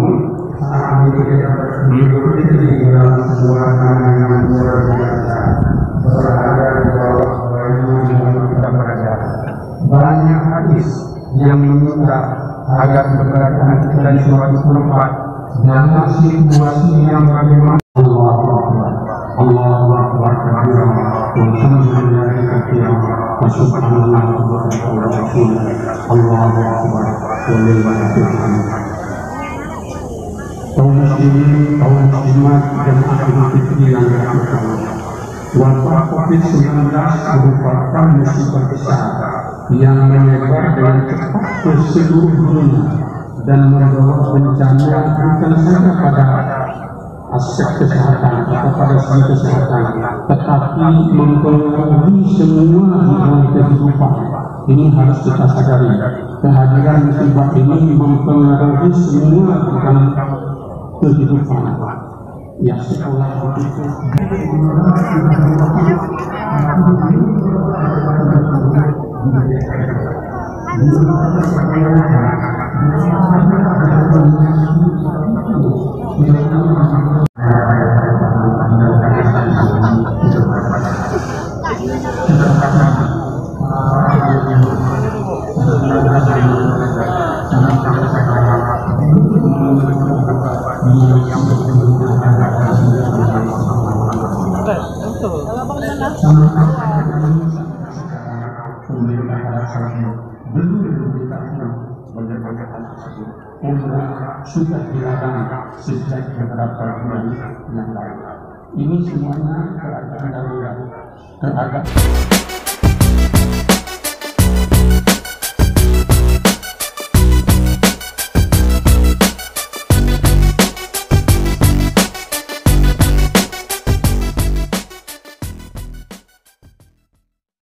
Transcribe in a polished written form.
saat itu di dalam sebuah tanah yang luar biasa, berada di bawah yang kita berada. Banyak hadis yang meminta agar keberadaan kita di suatu tempat dalam situasi yang bagaimana. Allahu Akbar, Allahu Akbar kabira, walhamdulillahi katsira, wa subhanallahi wa bihamdihi, Allahu Akbar, walillahi alhamd. Kaum muslimin, kaum muslimat dan ahli fikih yang dirahmati Allah. Wabah COVID-19 merupakan musibah besar yang menyebar dengan cepat ke seluruh dunia dan membawa bencana bukan saja pada aspek kesehatan atau pada segi kesehatan, tetapi mempengaruhi semua bidang kehidupan. Ini harus kita sadari. Kehadiran musibah ini mempengaruhi semua bidang kehidupan. Ya, sekolah itu. Sudah dilarang sejak beberapa bulan yang lalu. Ini semuanya keadaan darurat.